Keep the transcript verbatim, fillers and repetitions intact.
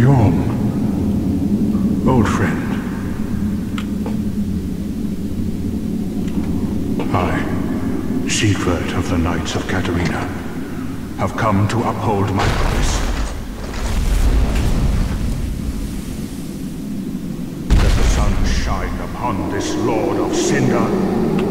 Yhorm, old friend. I, Siegward of the Knights of Catarina, have come to uphold my promise. Let the sun shine upon this Lord of Cinder.